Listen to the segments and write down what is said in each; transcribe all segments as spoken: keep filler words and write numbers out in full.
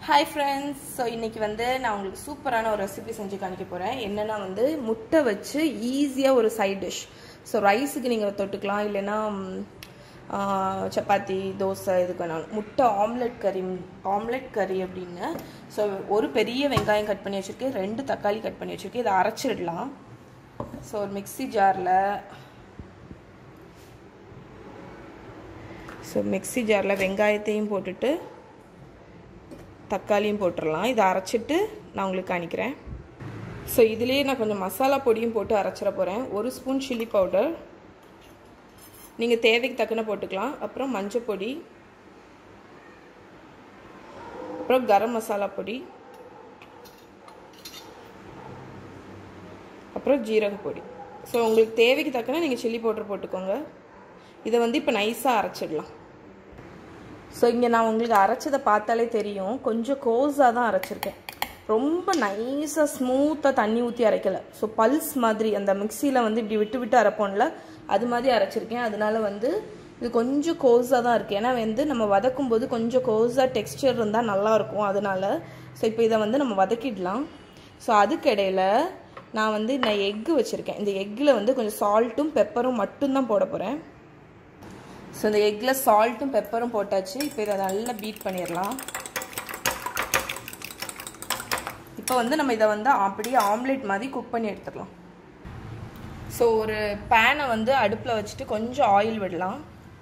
Hi friends, so இன்னைக்கு வந்து நான் உங்களுக்கு சூப்பரான ஒரு ரெசிபி செஞ்சு காமிக்க போறேன். என்னன்னா வந்து முட்டை வச்சு ஈஸியா ஒரு சைடு டிஷ். சோ ரைஸ்க்கு நீங்க தொட்டுக்கலாம் இல்லனா சப்பாத்தி தோசை இதுக்கு வேணாலும் முட்டை ஆம்லெட் கறி ஆம்லெட் கறி அப்படினா சோ ஒரு பெரிய வெங்காயம் கட் பண்ணி வச்சிருக்கேன், ரெண்டு தக்காளி கட் பண்ணி வச்சிருக்கேன். இத அரைச்சிடலாம். சோ ஒரு மிக்ஸி ஜார்ல சோ மிக்ஸி ஜார்ல வெங்காயத்தையும் போட்டுட்டு தக்காளியும் போட்டுறலாம். இத அரைச்சிட்டு நான் உங்களுக்கு காமிக்கிறேன். சோ இதுலயே நான் கொஞ்சம் மசாலா பொடியும் போட்டு அரைச்சிர போறேன். ஒரு ஸ்பூன் chili powder, நீங்க தேவைக்கு தக்கன போட்டுக்கலாம். அப்புறம் மஞ்சள் பொடி, அப்புறம் கரம் மசாலா பொடி, அப்புறம் ஜீரக பொடி. சோ உங்களுக்கு தேவைக்கு தக்கன நீங்க chili powder போட்டுக்கோங்க. இத வந்து இப்ப நைஸா அரைச்சிடலாம். சோ இங்க நான் உங்களுக்கு அரைச்சத பார்த்தாலே தெரியும், கொஞ்சம் கோஸா தான் அரைச்சிருக்கேன். ரொம்ப நைஸா ஸ்மூத்தா தண்ணி ஊத்தி அரைக்கல. சோ பல்ஸ் மாதிரி அந்த மிக்ஸில வந்து இப்படி விட்டு விட்டு அரைப்போம்ல, அது மாதிரி அரைச்சிருக்கேன். அதனால வந்து இது கொஞ்சம் கோஸா தான் இருக்கு. ஏன்னா வந்து நம்ம வதக்கும் போது கொஞ்சம் கோஸா டெக்ஸ்சர் இருந்தா நல்லா இருக்கும். அதனால சோ இப்போ இத வந்து நம்ம வதக்கிடலாம். சோ அதுக்கு இடையில நான் வந்து நான் எக் வச்சிருக்கேன். இந்த எக்ல வந்து கொஞ்சம் சால்ட்டும் பெப்பரும் மட்டும் தான் போட போறேன். சோ இந்த எக்ல சால்ட்டும் பெப்பரும் போட்டாச்சு. இப்போ இத நல்லா பீட் பண்ணிரலாம். இப்போ வந்து நம்ம இத வந்து அப்படியே ஆம்லெட் மாதிரி குக் பண்ணி எடுத்துக்கலாம். சோ ஒரு pan-ஐ வந்து அடுப்புல வச்சிட்டு கொஞ்சம் ஆயில் விடலாம்.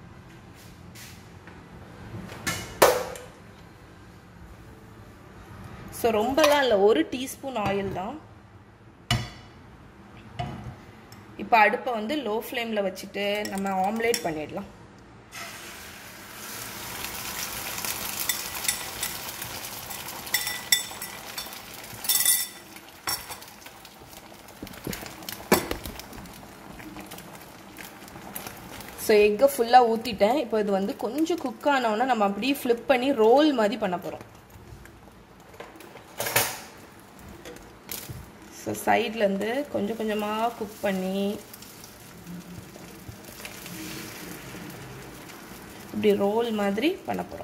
சோ ரொம்பலாம் இல்ல, ஒரு டீஸ்பூன் ஆயில் தான். இப்போ அடுப்பை வந்து லோ ஃப்ளேம்ல வச்சிட்டு நம்ம ஆம்லெட் பண்ணிடலாம். சோ எக்க ஃபுல்லா ஊத்திட்டேன். இப்போ இது வந்து கொஞ்சம் குக் ஆனவுடனே நம்ம அப்படியே ஃப்ளிப் பண்ணி ரோல் மாதிரி பண்ண போறோம். சோ சைடுல இருந்து கொஞ்சம் கொஞ்சமா குக் பண்ணி இப்படி ரோல் மாதிரி பண்ண போறோம்.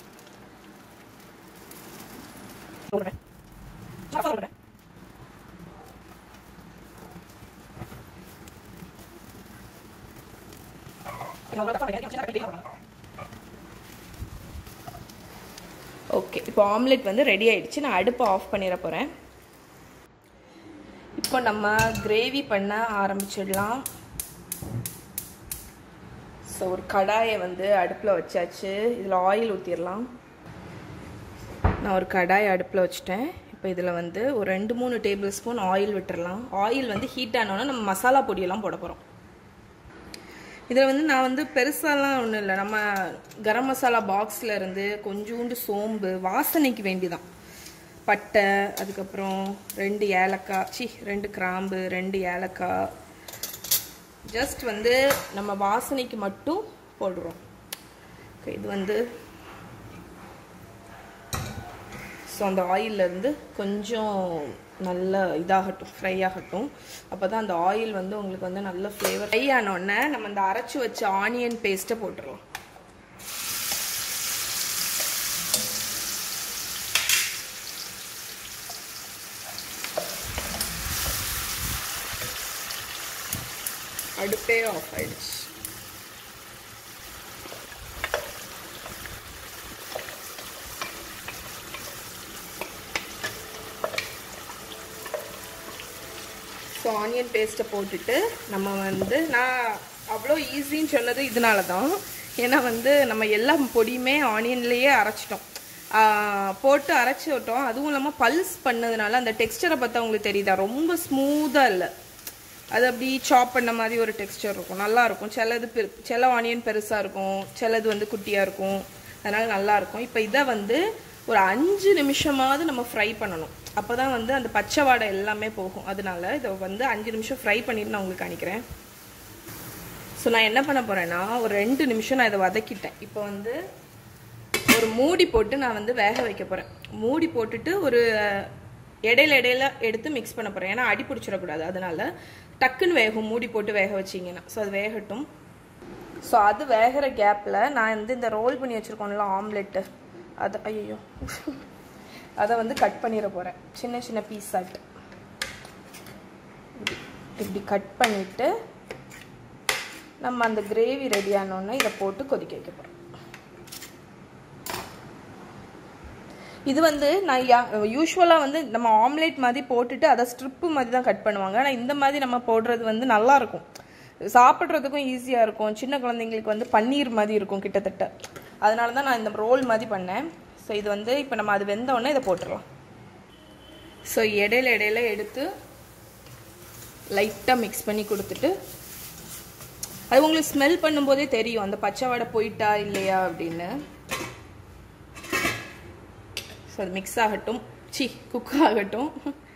ஓகே, இப்போ ஆம்லெட் வந்து ரெடி ஆயிடுச்சு. நான் அடுப்பை ஆஃப் பண்ணிட போறேன். இப்போ நம்ம கிரேவி பண்ண ஆரம்பிச்சிடலாம். ஸோ ஒரு கடாயை வந்து அடுப்பில் வச்சாச்சு. இதில் ஆயில் ஊற்றிடலாம். நான் ஒரு கடாயை அடுப்பில் வச்சுட்டேன். இப்போ இதில் வந்து ஒரு ரெண்டு மூணு டேபிள் ஸ்பூன் ஆயில் விட்டுடலாம். ஆயில் வந்து ஹீட் ஆனோன்னா நம்ம மசாலா பொடியெல்லாம் போட போகிறோம். இதில் வந்து நான் வந்து பெருசாலாம் ஒன்றும் இல்லை, நம்ம கரம் மசாலா பாக்ஸில் இருந்து கொஞ்சோண்டு சோம்பு வாசனைக்கு வேண்டிதான், பட்டை, அதுக்கப்புறம் ரெண்டு ஏலக்காய் சி ரெண்டு கிராம்பு, ரெண்டு ஏலக்காய், ஜஸ்ட் வந்து நம்ம வாசனைக்கு மட்டும் போடுறோம். இது வந்து ஸோ அந்த ஆயிலிருந்து கொஞ்சம் நல்ல இதாகட்டும், ஃப்ரை ஆகட்டும். அப்போ தான் அந்த ஆயில் வந்து உங்களுக்கு வந்து நல்ல ஃப்ளேவர். ஃப்ரை ஆனோடனே நம்ம இந்த அரைச்சி வச்ச ஆனியன் பேஸ்ட்டை போட்டுருவோம். அடுப்பே ஆஃப் ஆயிடுச்சு. ஸோ ஆனியன் பேஸ்ட்டை போட்டுட்டு நம்ம வந்து நான் அவ்வளோ ஈஸின்னு சொன்னது இதனால தான். ஏன்னா வந்து நம்ம எல்லா பொடியுமே ஆனியன்லேயே அரைச்சிட்டோம், போட்டு அரைச்சி விட்டோம். அதுவும் இல்லாமல் பல்ஸ் பண்ணதுனால அந்த டெக்ஸ்டரை பார்த்தா உங்களுக்கு தெரியுதா, ரொம்ப ஸ்மூத்தாக இல்லை, அது அப்படி சாப் பண்ண மாதிரி ஒரு டெக்ஸ்டர் இருக்கும், நல்லாயிருக்கும். சிலது பெரு சில ஆனியன் பெருசாக இருக்கும், சிலது வந்து குட்டியாக இருக்கும், அதனால் நல்லாயிருக்கும். இப்போ இதை வந்து ஒரு அஞ்சு நிமிஷமாவது நம்ம ஃப்ரை பண்ணணும். அப்போ தான் வந்து அந்த பச்சை வாடை எல்லாமே போகும். அதனால இதை வந்து அஞ்சு நிமிஷம் ஃப்ரை பண்ணிட்டு நான் உங்களுக்கு காணிக்கிறேன். ஸோ நான் என்ன பண்ண போகிறேன்னா ஒரு ரெண்டு நிமிஷம் நான் இதை வதக்கிட்டேன். இப்போ வந்து ஒரு மூடி போட்டு நான் வந்து வேக வைக்க போகிறேன். மூடி போட்டுட்டு ஒரு இடையில இடையில எடுத்து மிக்ஸ் பண்ண போகிறேன். ஏன்னா அடி பிடிச்சிடக்கூடாது, அதனால டக்குன்னு வேகும் மூடி போட்டு வேக வச்சிங்கன்னா. ஸோ அது வேகட்டும். ஸோ அது வேகிற கேப்பில் நான் வந்து இந்த ரோல் பண்ணி வச்சுருக்கோம்ல ஆம்லெட்டு, அது ஐயோ அதை வந்து கட் பண்ணிட போகிறேன் சின்ன சின்ன பீஸ் ஆட்டு. இப்படி கட் பண்ணிவிட்டு நம்ம அந்த கிரேவி ரெடி ஆனோன்னா இதை போட்டு கொதிக்க வைக்க போகிறோம். இது வந்து நான் யூஸ்வலாக வந்து நம்ம ஆம்லேட் மாதிரி போட்டுட்டு அதை ஸ்ட்ரிப்பு மாதிரி தான் கட் பண்ணுவாங்க. ஆனால் இந்த மாதிரி நம்ம போடுறது வந்து நல்லாயிருக்கும், சாப்பிட்றதுக்கும் ஈஸியாக இருக்கும். சின்ன குழந்தைங்களுக்கு வந்து பன்னீர் மாதிரி இருக்கும் கிட்டத்தட்ட. அதனால தான் நான் இந்த ரோல் மாதிரி பண்ணேன். ஸோ இது வந்து இப்போ நம்ம அது வெந்தோடனே இதை போட்டுடலாம். ஸோ இடையில இடையில எடுத்து லைட்டாக மிக்ஸ் பண்ணி கொடுத்துட்டு, அது உங்களுக்கு ஸ்மெல் பண்ணும்போதே தெரியும் அந்த பச்சை வடை போயிட்டா இல்லையா அப்படின்னு. ஸோ அது மிக்ஸ் ஆகட்டும், சி குக் ஆகட்டும்.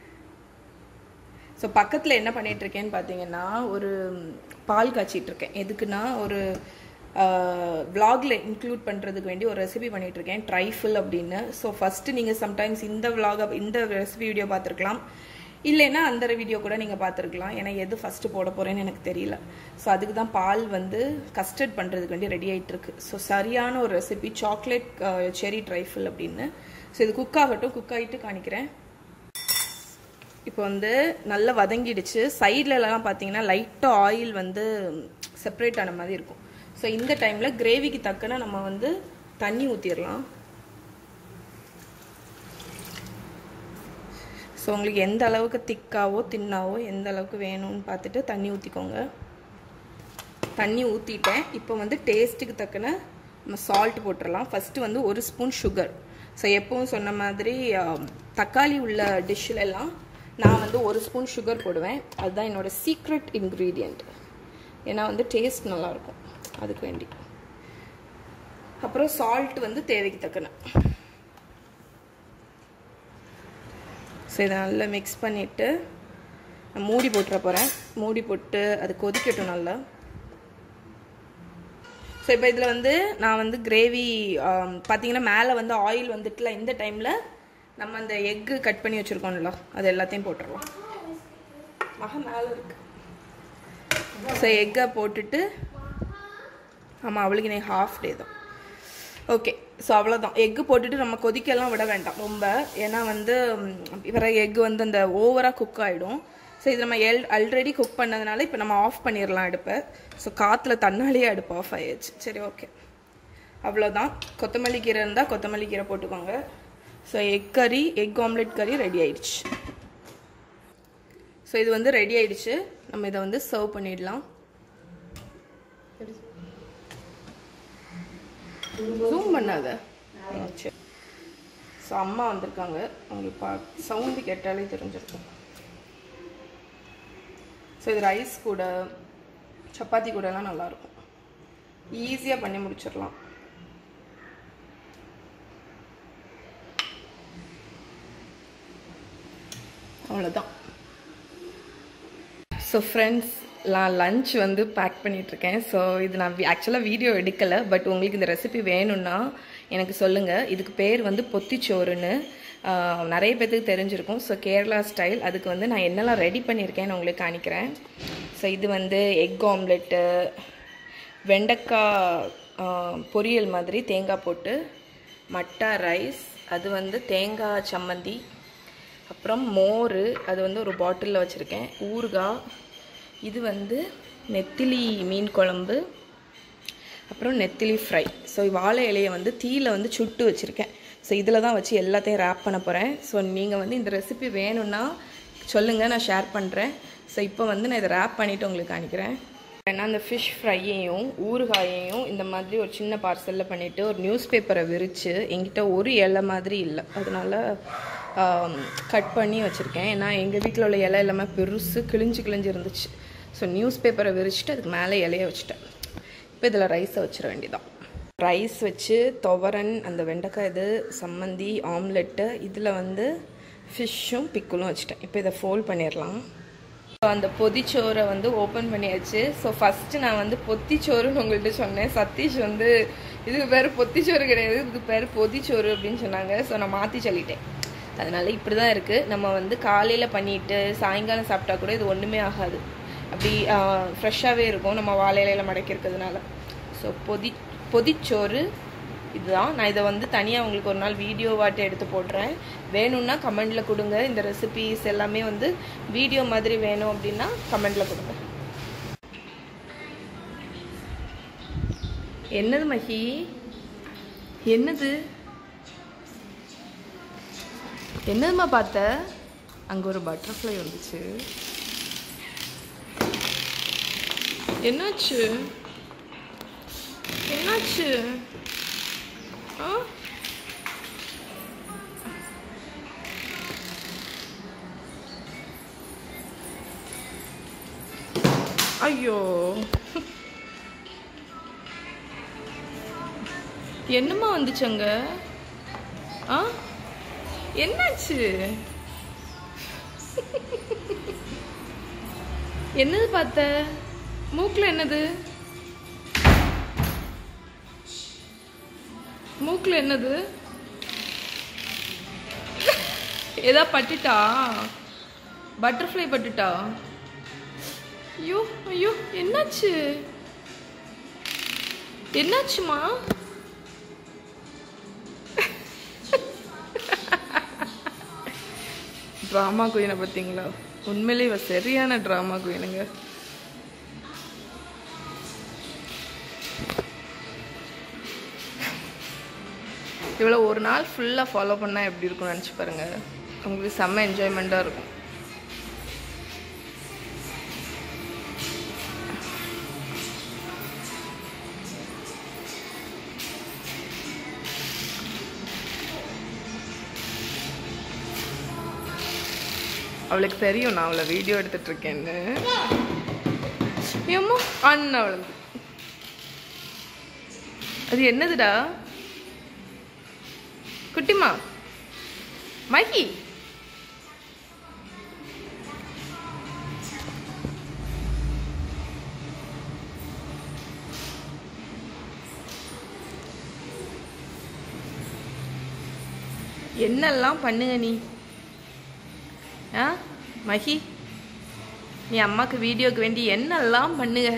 ஸோ பக்கத்தில் என்ன பண்ணிகிட்ருக்கேன்னு பார்த்தீங்கன்னா ஒரு பால் காய்ச்சிட்ருக்கேன். எதுக்குன்னா ஒரு விலாகில் இன்க்ளூட் பண்ணுறதுக்கு வேண்டி ஒரு ரெசிபி பண்ணிகிட்ருக்கேன், ட்ரைஃபிள் அப்படின்னு. ஸோ ஃபஸ்ட்டு நீங்கள் சம்டைம்ஸ் இந்த விலாகை இந்த ரெசிபி வீடியோ பார்த்துருக்கலாம், இல்லைன்னா அந்த வீடியோ கூட நீங்கள் பார்த்துருக்கலாம். ஏன்னா எது ஃபஸ்ட்டு போட போகிறேன்னு எனக்கு தெரியல. ஸோ அதுக்கு தான் பால் வந்து கஸ்டர்ட் பண்ணுறதுக்கு வேண்டி ரெடி ஆகிட்டுருக்கு. ஸோ சரியான ஒரு ரெசிபி சாக்லேட் செரி ட்ரைஃபிள் அப்படின்னு. ஸோ இது குக் ஆகட்டும், குக் ஆகிட்டு காணிக்கிறேன். இப்போ வந்து நல்லா வதங்கிடுச்சு. சைட்லலாம் பார்த்தீங்கன்னா லைட்டாக ஆயில் வந்து செப்பரேட் ஆன மாதிரி இருக்கும். ஸோ இந்த டைமில் கிரேவிக்கு தக்கன நம்ம வந்து தண்ணி ஊற்றிடலாம். ஸோ உங்களுக்கு எந்த அளவுக்கு திக்காவோ தின்னாவோ எந்த அளவுக்கு வேணும்னு பார்த்துட்டு தண்ணி ஊற்றிக்கோங்க. தண்ணி ஊற்றிட்டேன். இப்போ வந்து டேஸ்ட்டுக்கு தக்கன நம்ம சால்ட் போட்டுடலாம். ஃபஸ்ட்டு வந்து ஒரு ஸ்பூன் சுகர். ஸோ எப்பவும் சொன்ன மாதிரி தக்காளி உள்ள டிஷ்ஷிலெல்லாம் நான் வந்து ஒரு ஸ்பூன் சுகர் போடுவேன். அதுதான் என்னோடய சீக்ரெட் இன்க்ரீடியண்ட். ஏன்னா வந்து டேஸ்ட் நல்லாயிருக்கும், அதுக்கு வேண்டி. அப்புறம் சால்ட் வந்து தேவைக்கு தக்கன. ஸோ இதை நல்லா மிக்ஸ் பண்ணிவிட்டு நான் மூடி போட்டுற போகிறேன். மூடி போட்டு அது கொதிக்கட்டும் நல்லா. ஸோ இப்போ இதில் வந்து நான் வந்து கிரேவி பார்த்தீங்கன்னா மேலே வந்து ஆயில் வந்துட்டுல, இந்த டைமில் நம்ம அந்த எக்கு கட் பண்ணி வச்சுருக்கோம்ல அது எல்லாத்தையும் போட்டுடலாம். மக மேலே இருக்கு. ஸோ எக்கை போட்டுட்டு, ஆமாம் அவளுக்கு நீ ஹாஃப் டே தான். ஓகே, ஸோ அவ்வளோதான். எக்கு போட்டுட்டு நம்ம கொதிக்கெல்லாம் விட வேண்டாம் ரொம்ப, ஏன்னா வந்து வேற எக்கு வந்து அந்த ஓவராக குக் ஆகிடும். ஸோ இது நம்ம எல் ஆல்ரெடி குக் பண்ணதுனால இப்போ நம்ம ஆஃப் பண்ணிடலாம் அடுப்பை. ஸோ காற்றுல தன்னாலேயே அடுப்பு ஆஃப் ஆயிடுச்சு. சரி, ஓகே, அவ்வளோதான். கொத்தமல்லி கீரை இருந்தால் கொத்தமல்லி கீரை போட்டுக்கோங்க. ஸோ எக் கறி, எக் ஆம்லெட் கறி ரெடி ஆயிடுச்சு. ஸோ இது வந்து ரெடி ஆயிடுச்சு. நம்ம இதை வந்து சர்வ் பண்ணிடலாம். ஜூம் பண்ணாத. சரி, ஸோ அம்மா வந்திருக்காங்க, உங்களுக்கு பா சவுண்டு கேட்டாலே தெரிஞ்சிருக்கும். ஸோ இது ரைஸ் கூட சப்பாத்தி கூடலாம் நல்லாயிருக்கும். ஈஸியாக பண்ணி முடிச்சிடலாம். அவ்வளோதான். ஸோ ஃப்ரெண்ட்ஸ், நான் லன்ச் வந்து பேக் பண்ணிகிட்ருக்கேன். ஸோ இது நான் ஆக்சுவலாக வீடியோ எடுக்கலை, பட் உங்களுக்கு இந்த ரெசிபி வேணும்னா எனக்கு சொல்லுங்கள். இதுக்கு பேர் வந்து பொத்திச்சோறுன்னு நிறைய பேருக்கு தெரிஞ்சிருக்கும். So Kerala style. அதுக்கு வந்து நான் என்னெல்லாம் ரெடி பண்ணியிருக்கேன்னு உங்களுக்கு காணிக்கிறேன். ஸோ இது வந்து எக் ஆம்லெட்டு, வெண்டைக்காய் பொரியல் மாதிரி தேங்காய் போட்டு, மட்டா ரைஸ், அது வந்து தேங்காய் சம்மந்தி, அப்புறம் மோர், அது வந்து ஒரு பாட்டிலில் வச்சுருக்கேன், ஊறுகாய், இது வந்து நெத்திலி மீன் குழம்பு, அப்புறம் நெத்திலி ஃப்ரை. ஸோ வாழை இலையை வந்து தீயில் வந்து சுட்டு வச்சுருக்கேன். ஸோ இதில் தான் வச்சு எல்லாத்தையும் ரேப் பண்ண போகிறேன். ஸோ நீங்கள் வந்து இந்த ரெசிபி வேணும்னா சொல்லுங்கள், நான் ஷேர் பண்ணுறேன். ஸோ இப்போ வந்து நான் இதை ரேப் பண்ணிவிட்டு உங்களுக்கு காணிக்கிறேன். ஏன்னா அந்த ஃபிஷ் ஃப்ரையையும் ஊறுகாயையும் இந்த மாதிரி ஒரு சின்ன பார்சலில் பண்ணிவிட்டு ஒரு நியூஸ் பேப்பரை விரித்து, எங்கிட்ட ஒரு இலை மாதிரி இல்லை, அதனால் கட் பண்ணி வச்சுருக்கேன். ஏன்னா எங்கள் வீட்டில் உள்ள இலை எல்லாமே பெருசு கிழிஞ்சு கிழிஞ்சு இருந்துச்சு. ஸோ நியூஸ் பேப்பரை விரிச்சிட்டு அதுக்கு மேலே இலையை வச்சுட்டேன். இப்போ இதில் ரைஸை வச்சிட வேண்டியதான். ரைஸ் வச்சு துவரன், அந்த வெண்டைக்காய் இது, சம்மந்தி, ஆம்லெட்டு, இதில் வந்து ஃபிஷ்ஷும் பிக்குலும் வச்சுட்டேன். இப்போ இதை ஃபோல்ட் பண்ணிடலாம். ஸோ அந்த பொதிச்சோரை வந்து ஓப்பன் பண்ணியாச்சு. ஸோ ஃபஸ்ட்டு நான் வந்து பொத்திச்சோறுன்னு உங்கள்கிட்ட சொன்னேன். சதீஷ் வந்து இதுக்கு பேர் பொத்திச்சோறு கிடையாது, இதுக்கு பேர் பொதிச்சோறு அப்படின்னு சொன்னாங்க. ஸோ நான் மாற்றி சொல்லிட்டேன். அதனால் இப்படி தான் இருக்குது. நம்ம வந்து காலையில் பண்ணிவிட்டு சாயங்காலம் சாப்பிட்டா கூட இது ஒன்றுமே ஆகாது, அப்படி ஃப்ரெஷ்ஷாகவே இருக்கும் நம்ம வாழை இலையில் மடக்கி இருக்கிறதுனால. ஸோ பொதி பொதிச்சோறு இதுதான். நான் இதை வந்து தனியாக உங்களுக்கு ஒரு நாள் வீடியோவாட்டு எடுத்து போடுறேன். வேணும்னா கமெண்டில் கொடுங்க. இந்த ரெசிபீஸ் எல்லாமே வந்து வீடியோ மாதிரி வேணும் அப்படின்னா கமெண்டில் கொடுங்க. என்னது மஹி? என்னது என்னதுமா பார்த்த? அங்கே ஒரு பட்டர்ஃப்ளை வந்துச்சு. என்னாச்சு என்னாச்சு? ஆ ஐயோ, என்னம்மா வந்துச்சுங்க? ஆ என்னாச்சு? என்னது பார்த்த? மூக்குல என்னது? மூக்குல என்னது? ஏதா பட்டுட்டா? பட்டர்ஃப்ளை பட்டுட்டா? ஐயோ ஐயோ, என்னாச்சு? என்னாச்சுமா? ட்ராமா குயினை பார்த்தீங்களா? உண்மையிலே இவ சரியான ட்ராமா குயினுங்க. இவ்வளோ ஒரு நாள் ஃபுல்லாக ஃபாலோ பண்ணால் எப்படி இருக்கும்னு நினச்சி பாருங்கள். உங்களுக்கு செம்ம என்ஜாய்மெண்ட்டாக இருக்கும். அவளுக்கு தெரியும் நான் அவளை வீடியோ எடுத்துட்டு இருக்கேன்னு. ஏம்மா அண்ணா அவளுக்கு அது என்னதுடா? குட்டிமா மைக்கி, என்னெல்லாம் பண்ணுங்க நீ? ஆ மஹி, நீ அம்மாக்கு வீடியோக்கு வேண்டி என்னெல்லாம் பண்ணுங்க?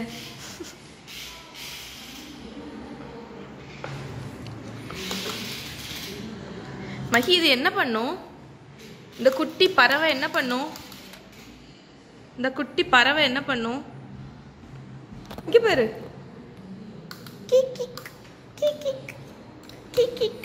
மஹி, இது என்ன பண்ணும்? இந்த குட்டி பறவை என்ன பண்ணும்? இந்த குட்டி பறவை என்ன பண்ணும்? இங்க பாரு. Kick kick kick kick kick kick.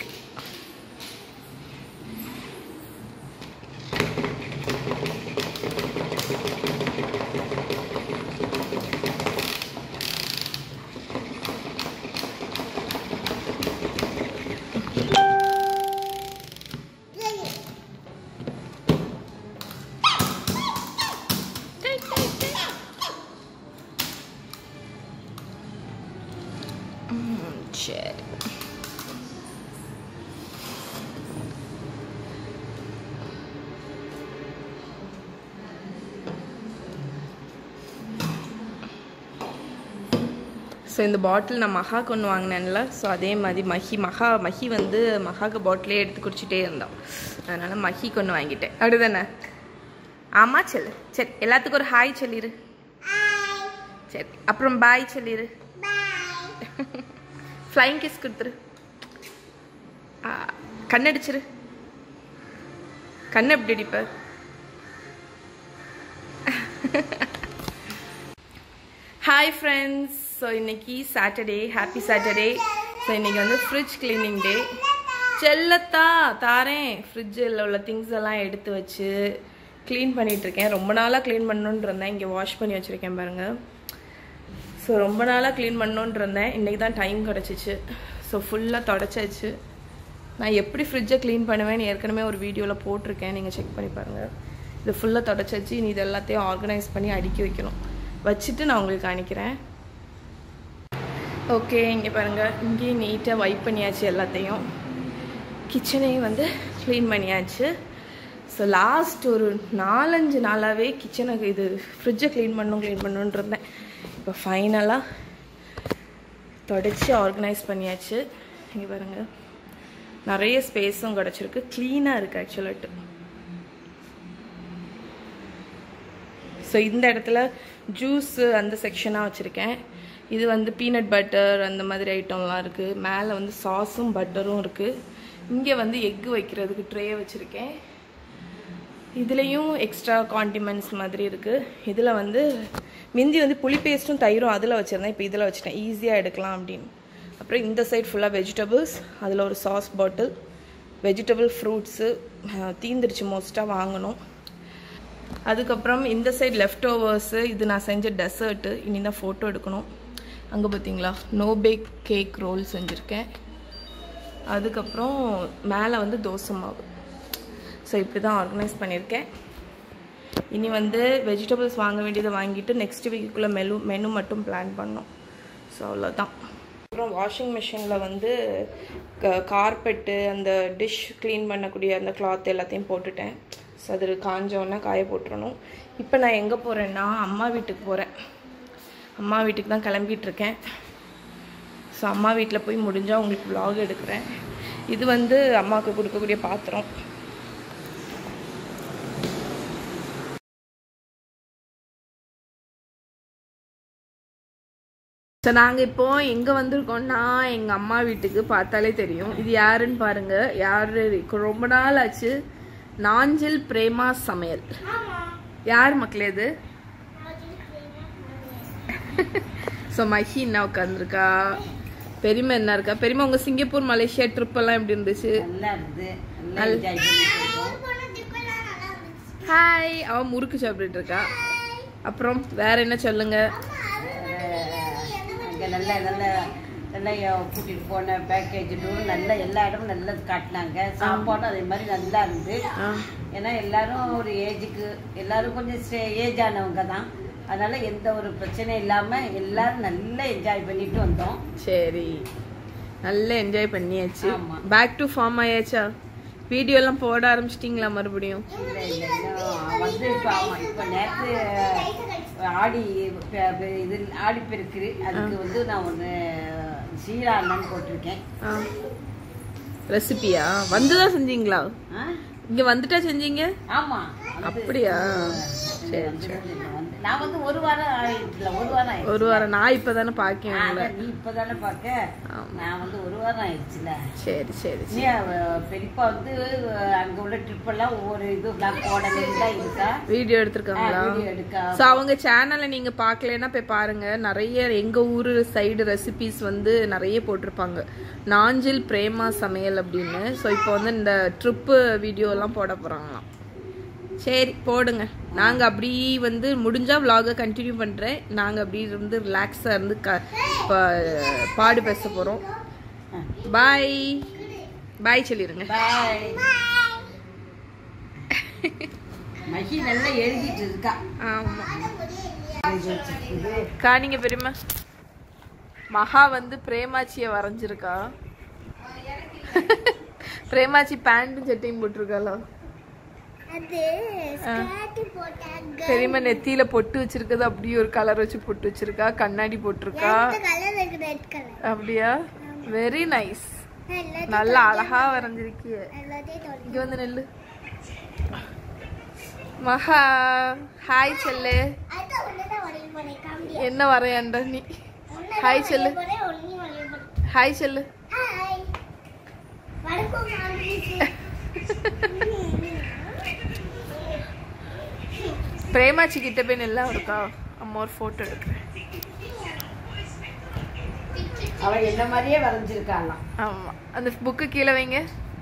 Shit. So இந்த பாட்டில் நான் மகாக்கு ஒன்று வாங்கினேன்ல, ஸோ அதே மாதிரி மஹி மகா மஹி வந்து மகாக்கு பாட்டிலே எடுத்து குடிச்சிட்டே இருந்தோம். அதனால் மஹிக்கு ஒன்று வாங்கிட்டேன். அப்படிதானே? ஆமாம் சொல்லு. சரி, எல்லாத்துக்கும் ஒரு ஹாய் சொல்லிடு. சரி, அப்புறம் பாய் சொல்லிடு. ஃப்ளைங் கிஸ் கொடுத்துரு. கண்ணடிச்சிரு. கண்ணு எப்படி அடிப்ப? Hi friends. ஸோ இன்னைக்கு சாட்டர்டே, ஹாப்பி சாட்டர்டே. ஸோ இன்னைக்கு வந்து ஃப்ரிட்ஜ் கிளீனிங் டே. செல்லத்தா தாரேன். ஃப்ரிட்ஜில் உள்ள திங்ஸ் எல்லாம் எடுத்து வச்சு க்ளீன் பண்ணிகிட்ருக்கேன். ரொம்ப நாளாக க்ளீன் பண்ணணுன்னு இருந்தேன். இங்கே வாஷ் பண்ணி வச்சுருக்கேன் பாருங்கள். ஸோ ரொம்ப நாளாக க்ளீன் பண்ணணுன்னு இருந்தேன். இன்றைக்கி தான் டைம் கிடச்சிச்சு. ஸோ ஃபுல்லாக தொடச்சாச்சு. நான் எப்படி ஃப்ரிட்ஜை க்ளீன் பண்ணுவேன்னு ஏற்கனவே ஒரு வீடியோவில் போட்டிருக்கேன், நீங்கள் செக் பண்ணி பாருங்கள். இது ஃபுல்லாக தொடச்சாச்சு. இனி இது எல்லாத்தையும் ஆர்கனைஸ் பண்ணி அடுக்கி வைக்கணும். வச்சுட்டு நான் உங்களுக்கு காணிக்கிறேன். ஓகே, இங்கே பாருங்கள். இங்கேயும் நீட்டாக வைப் பண்ணியாச்சு எல்லாத்தையும். கிச்சனையும் வந்து க்ளீன் பண்ணியாச்சு. ஸோ லாஸ்ட் ஒரு நாலஞ்சு நாளாகவே கிச்சனுக்கு இது ஃப்ரிட்ஜை க்ளீன் பண்ணணும் க்ளீன் பண்ணணுன்னு இருந்தேன். இப்போ ஃபைனலாக தொடச்சி ஆர்கனைஸ் பண்ணியாச்சு. இங்கே பாருங்கள், நிறைய ஸ்பேஸும் கிடச்சிருக்கு. க்ளீனாக இருக்குது ஆக்சுவலாட்டு. ஸோ இந்த இடத்துல ஜூஸு அந்த செக்ஷனாக வச்சுருக்கேன். இது வந்து பீனட் பட்டர் அந்த மாதிரி ஐட்டம்லாம் இருக்குது. மேலே வந்து சாஸும் பட்டரும் இருக்குது. இங்கே வந்து எக்கு வைக்கிறதுக்கு ட்ரே வச்சுருக்கேன். இதுலேயும் எக்ஸ்ட்ரா காண்டிமெண்ட்ஸ் மாதிரி இருக்குது. இதில் வந்து மிந்தி வந்து புளி பேஸ்ட்டும் தயிரும் அதில் வச்சுருந்தேன். இப்போ இதில் வச்சுட்டேன், ஈஸியாக எடுக்கலாம் அப்படின்னு. அப்புறம் இந்த சைட் ஃபுல்லாக வெஜிடபிள்ஸ், அதில் ஒரு சாஸ் பாட்டில், வெஜிடபிள் ஃப்ரூட்ஸு தீந்துருச்சு மோஸ்ட்டாக வாங்கணும். அதுக்கப்புறம் இந்த சைட் லெஃப்ட் ஓவர்ஸு, இது நான் செஞ்ச டெசர்ட்டு, இனி தான் ஃபோட்டோ எடுக்கணும். அங்கே பார்த்தீங்களா நோ பேக் கேக் ரோல் செஞ்சுருக்கேன். அதுக்கப்புறம் மேலே வந்து தோசை மாவு. ஸோ இப்படி தான் ஆர்கனைஸ் பண்ணியிருக்கேன். இனி வந்து வெஜிடபிள்ஸ் வாங்க வேண்டியதை வாங்கிட்டு நெக்ஸ்ட் வீக்குள்ளே மெனு மெனு மட்டும் பிளான் பண்ணோம். ஸோ அவ்வளோதான். அப்புறம் வாஷிங் மிஷினில் வந்து கார்பெட்டு அந்த டிஷ் க்ளீன் பண்ணக்கூடிய அந்த கிளாத் எல்லாத்தையும் போட்டுட்டேன். ஸோ அது காஞ்சோன்னே காய போட்டுறணும். இப்போ நான் எங்கே போகிறேன்னா அம்மா வீட்டுக்கு போகிறேன். அம்மா வீட்டுக்கு தான் கிளம்பிகிட்ருக்கேன். ஸோ அம்மா வீட்டில் போய் முடிஞ்சால் உங்களுக்கு vlog எடுக்கிறேன். இது வந்து அம்மாவுக்கு கொடுக்கக்கூடிய பாத்திரம். ஸோ நாங்கள் இப்போ எங்கே வந்திருக்கோம்னா எங்கள் அம்மா வீட்டுக்கு. பார்த்தாலே தெரியும் இது யாருன்னு பாருங்க. யாரு ரொம்ப நாள் ஆச்சு. நாஞ்சில் பிரேமா சமையல். யார் மக்களே இது? ஸோ மஹி என்ன உட்காந்துருக்கா, பெரியமா என்ன இருக்கா. பெரியமா உங்க சிங்கப்பூர் மலேசியா ட்ரிப் எல்லாம் எப்படி இருந்துச்சு? ஹாய். அவன் முறுக்கு சாப்பிட்டுட்டு இருக்கா. அப்புறம் வேற என்ன சொல்லுங்க. நல்ல நல்ல நல்லா கூட்டிட்டு போன பேக்கேஜ் டூர் நல்ல எல்லா இடமும் நல்லா காட்டினாங்க. சாப்பாடும் அதே மாதிரி நல்லா இருந்து. ஏன்னா எல்லாரும் ஒரு ஏஜுக்கு எல்லாரும் கொஞ்சம் ஏஜ் ஆனவங்க தான். அதனால எந்த ஒரு பிரச்சனையும் இல்லாம எல்லாரும் நல்லா என்ஜாய் பண்ணிட்டு வந்தோம். சரி, நல்லா என்ஜாய் பண்ணியாச்சு. பேக் டு ஃபார்ம் ஆயாச்சா? வீடியோ எல்லாம் போட ஆரம்பிச்சிட்டீங்களா மறுபடியும்? இல்லை இல்லை இன்னும் வந்து இப்போ ஆமாம் இப்போ நேற்று ஆடி இது ஆடி பெருக்கு அதுக்கு வந்து நான் ஒன்று சீரா அண்ணன் போட்டிருக்கேன். ரெசிபியா வந்துதான் செஞ்சீங்களா? இங்க வந்துட்டா செஞ்சீங்க? ஆமா. அப்படியா? சரி சரி. நான் வந்து ஒரு வாரம் ஆயிடுச்சுல, ஒரு வாரம் ஆயிடுச்சு. ஒரு வாரம் நான் இப்பதானே பாக்கேன். நீ இப்பதானே பாக்க. நான் வந்து ஒரு வாரம் ஆயிடுச்சுல. சரி சரி. பெரியப்பா வந்து அங்க உள்ள ட்ரிப் எல்லாம் ஒவ்வொரு இது போடலாம் இருக்கா, வீடியோ எடுத்திருக்காங்களா? சோ அவங்க சேனல்ல நீங்க பாக்கலன்னா போய் பாருங்க. நிறைய எங்க ஊரு சைடு ரெசிபிஸ் வந்து நிறைய போட்டிருப்பாங்க. நாஞ்சில் பிரேமா சமையல் அப்படின்னு. ஸோ இப்போ வந்து இந்த ட்ரிப்பு வீடியோ எல்லாம் போட போறாங்களாம். சரி போடுங்க. நாங்க அப்படி வந்து முடிஞ்சா vlog கண்டினியூ பண்றேன். நாங்க அப்படி இருந்து ரிலாக்ஸா இருந்து பாடு பேச போறோம். பாய் பாய் சொல்லிருங்க. பாய். மஹி நல்லா எழுதிட்டு இருக்கா. ஆமா காணிங்க பெரியமா. மகா வந்து பிரேமாச்சிய வரைஞ்சிருக்கா. பிரேமாச்சி பேண்ட் சட்டையும் போட்டிருக்காளா? பெரியமா நெத்தியில பொட்டு வச்சிருக்கிறது அப்படியே ஒரு கலர் வச்சு பொட்டு வச்சிருக்கா. கண்ணாடி போட்டிருக்கா. அப்படியா? Very nice. நல்லா அழகா வரைஞ்சிருக்கிய. இங்க வந்து நெல்லு. மகா ஹாய் செல்லு. என்ன வரையாண்ட நீ? ஹாய் செல்லு. ஹாய் செல்லு. பிரேமாச்சி கிட்ட போய் நல்லா இருக்கா. அம்மா ஒரு போட்டோ எடுக்கிறேன். அவ என்ன மாதிரியே வரைஞ்சிருக்காளாம். ஆமா அந்த புக்கு கீழே வைங்க.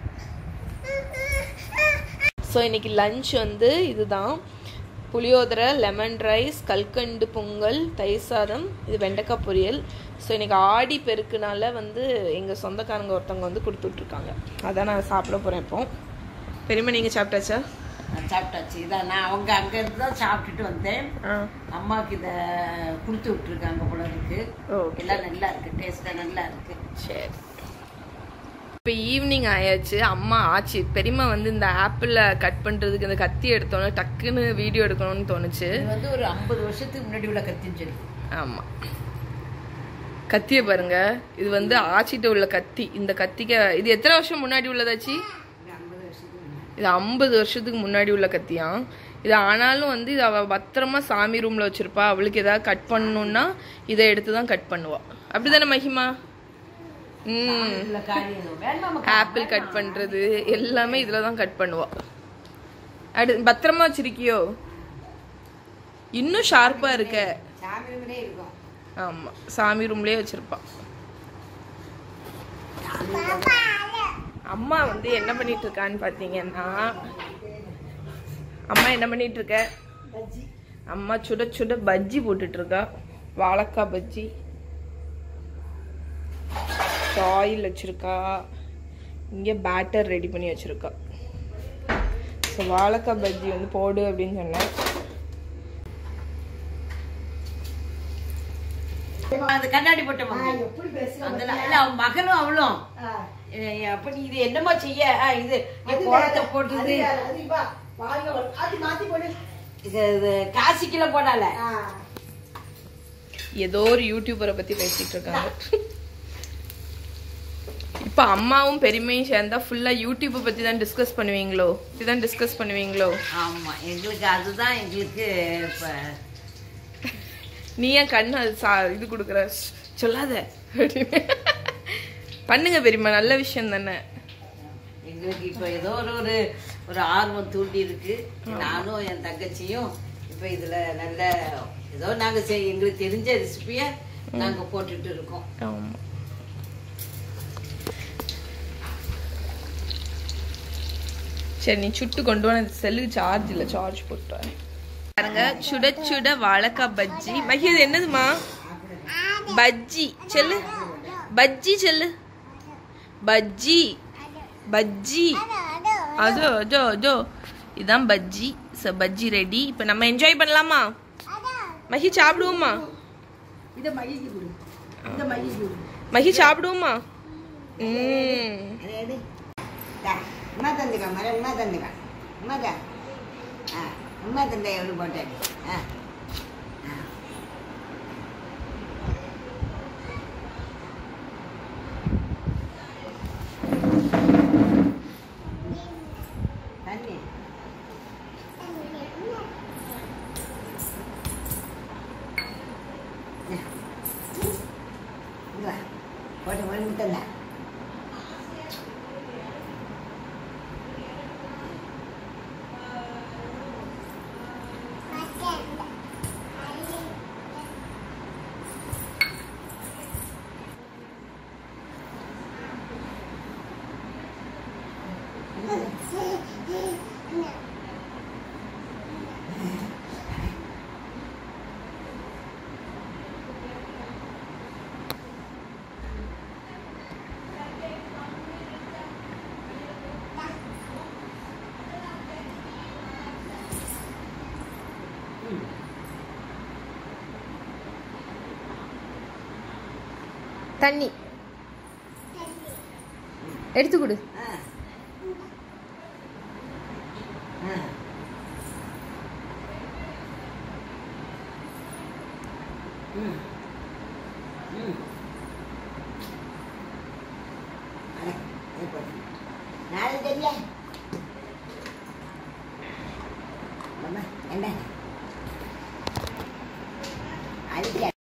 ஸோ இன்னைக்கு லஞ்ச் வந்து இதுதான். புளியோதரை, லெமன் ரைஸ், கல்கண்டு பொங்கல், தயிர் சாதம், இது வெண்டைக்காய் பொரியல். ஸோ இன்னைக்கு ஆடி பெருக்குனால வந்து எங்கள் சொந்தக்காரங்க ஒருத்தவங்க வந்து கொடுத்துட்ருக்காங்க. அதான் நான் சாப்பிட போகிறேன். இப்போ பெரியமா நீங்கள் சாப்பிட்டாச்சா? சாப்பிட்டாச்சு. இதான் நான் அவங்க அங்கே இருந்து தான் சாப்பிட்டுட்டு வந்தேன். அம்மாவுக்கு இதை கொடுத்து விட்டுருக்காங்க போல இருக்கு. எல்லாம் நல்லா இருக்கு, டேஸ்ட்டாக நல்லா இருக்கு. சரி இப்போ ஈவினிங் ஆயாச்சு. அம்மா ஆச்சு. பெரியம்மா வந்து இந்த ஆப்பிள் கட் பண்ணுறதுக்கு இந்த கத்தி எடுத்தோன்னே டக்குன்னு வீடியோ எடுக்கணும்னு தோணுச்சு. இது வந்து ஒரு ஐம்பது வருஷத்துக்கு முன்னாடி உள்ள கத்தின்னு சொல்லி. ஆமாம் கத்தியை பாருங்க. இது வந்து ஆச்சிட்ட உள்ள கத்தி. இந்த கத்திக்க இது எத்தனை வருஷம் முன்னாடி உள்ளதாச்சு? இது ஐம்பது வருஷத்துக்கு முன்னாடி உள்ள கத்தியாம். இது ஆனாலும் வந்து இது அவள் பத்திரமா சாமி ரூமில் வச்சுருப்பா. அவளுக்கு ஏதாவது கட் பண்ணணுன்னா இதை எடுத்து தான் கட் பண்ணுவாள். அப்படி தானே மகிமா? ம் ஆப்பிள் கட் பண்ணுறது எல்லாமே இதில் தான் கட் பண்ணுவாள். அடு பத்திரமா வச்சிருக்கியோ? இன்னும் ஷார்ப்பாக இருக்க. ஆமாம், சாமி ரூம்லேயே வச்சுருப்பான். அம்மா வந்து என்ன பண்ணிட்டு இருக்கான்னு பார்த்தீங்கன்னா, அம்மா என்ன பண்ணிட்டு இருக்க? அம்மா சுட சுட பஜ்ஜி போட்டுட்டு இருக்கா. வாழைக்காய் பஜ்ஜி ஆயில் வச்சிருக்கா. இங்கே பேட்டர் ரெடி பண்ணி வச்சிருக்கா. ஸோ வாழைக்காய் பஜ்ஜி வந்து போடு அப்படின்னு சொன்னேன். கண்ணாடி போட்ட மகனும் அவளும் அப்படி இது என்னமா செய்ய இது கோலத்தை போட்டுது. இது காசிக்குள்ள போனால ஏதோ ஒரு யூடியூபரை பத்தி பேசிட்டு இருக்காங்க. இப்ப அம்மாவும் பெருமையும் சேர்ந்தா ஃபுல்லா யூடியூப்பை பத்தி தான் டிஸ்கஸ் பண்ணுவீங்களோ? இதுதான் டிஸ்கஸ் பண்ணுவீங்களோ? ஆமா, எங்களுக்கு அதுதான் எங்களுக்கு. இப்ப நீ ஏன் கண்ணு அது சா இது கொடுக்குற? சொல்லாத பண்ணுங்க பெரியம்மா, நல்ல விஷயம் தானே. எங்களுக்கு இப்ப ஏதோ ஒரு ஒரு ஒரு ஆர்வம் தூண்டி இருக்கு. நானும் என் தங்கச்சியும் இப்ப இதுல நல்ல ஏதோ நாங்க எங்களுக்கு தெரிஞ்ச ரெசிபிய நாங்க போட்டுட்டு இருக்கோம். ஆமா, சரி நீ சுட்டு கொண்டு வா. செல்லு சார்ஜ் இல்ல, சார்ஜ் போட்டு பாருங்க. சுட சுட வாழைக்காய் பஜ்ஜி. மகி இது என்னதுமா? பஜ்ஜி செல்லு, பஜ்ஜி செல்லு, பஜ்ஜி பஜ்ஜி. அதோ அதோ அதோ இதான் பஜ்ஜி. So bajji ready. இப்போ நம்ம என்ஜாய் பண்ணலாமா? மகி சாப்பிடுவோமா? மகி சாப்பிடுவோமா? ம் அம்மா தந்துக்கா மர அம்மா தந்துக்கா அம்மா தான் ஆ அம்மா தந்தை எவ்வளோ போட்டேன். ஆ தண்ணி போட்ட ஒரு முட்டை தண்ணி எடுத்து கொடு. நாளைக்கு என்ன